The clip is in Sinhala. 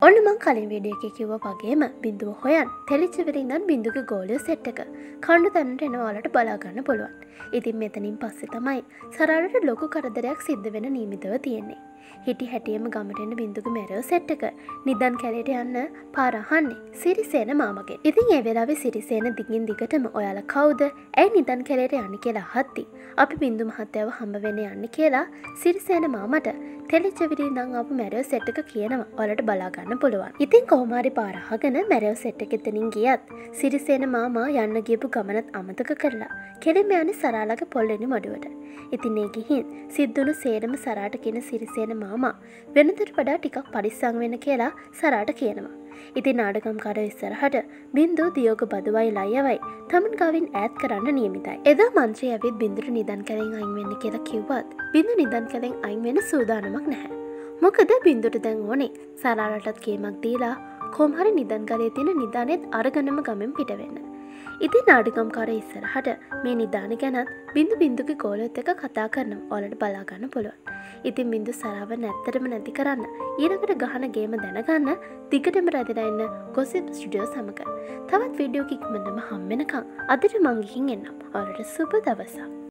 ඔන්න මං කලින් වීඩියෝ එකේ කිව්වා වගේම බිඳුව හොයන් තෙලිච්ච වෙලින් ඉඳන් බිඳුගේ ගෝලිය සෙට් එක කණ්ඩු තැනට එන ඔයාලට බලා ගන්න පුළුවන්. ඉතින් මෙතනින් පස්සේ තමයි සරාලට ලොකු කරදරයක් සිද්ධ වෙන නියමිතව තියෙන්නේ. හිටි හැටියෙම ගමට එන බිඳුගේ මැරව සෙට් එක නිදන් කැලේට යන්න පාර අහන්නේ සිරිසේන මාමගෙන්. ඉතින් ඒ වෙලාවේ සිරිසේන දිගින් දිගටම ඔයාලා කවුද? ඇයි නිදන් කැලේට යන්නේ කියලා අහද්දි අපි බිඳු මහත්තයව හම්බ වෙන්න යන්නේ කියලා සිරිසේන මාමට තෙලිච්ච වෙලින් ඉඳන් ආපු මැරව සෙට් එක කියනවා. ඔයාලට බලා ගන්න පුළුවන්. ඉතින් කොහොම හරි පාර අහගෙන මැරව සෙට් එක එතනින් ගියත් සිරිසේන මාමා යන්න ගියපු ගමනත් අමතක කරලා කෙලින්ම යන්නේ සරාලගේ පොල්ලෙනි මඩුවට. ඉතින් ඒ ගිහින් සිද්ධුණු සේරම සරාට කියන සිරිසේන මාමා වෙනදට වඩා ටිකක් පරිස්සම් වෙන්න කියලා සරාට කියනවා. ඉතින් නාඩගම්කාරයෝ ඉස්සරහට බින්දු දියෝග බදුවයි ලයවයි තමන් ගාවින් ඈත් කරන්න නියමිතයි. එදා මන්ත්‍රී ඇවිත් බින්දුට නිදන් කැලෙන් අයින් වෙන්න කියලා කිව්වත් බින්දු නිදන් කැලෙන් අයින් වෙන්න සූදානමක් නැහැ. මොකද බින්දුට දැන් ඕනේ සරාලටත් කේමක් දීලා කොහොම හරි නිදන් කලේ තියෙන නිදානෙත් අරගෙනම ගමෙන් පිට වෙන්න. ඉතින් නාඩගම්කාරයෝ ඉස්සරහට මේ නිදාන ගැනත් බින්දුගේ ගෝලයත් එක්ක කතා කරනවා. ඔයාලට බලා ගන්න පුළුවන්. ඉතින් බින්දු සරාව නැත්තටම නැති කරන්න ඊළඟට ගහන ගේම දැනගන්න දිගටම රැඳිලා ඉන්න ගොසිප් ස්ටුඩියෝ සමග තවත් වීඩියෝ කික් ඉක්මනටම හම්බ වෙනකන් අදට මං ගිහින් එන්නම්. ඔයාලට සුබ දවසක්.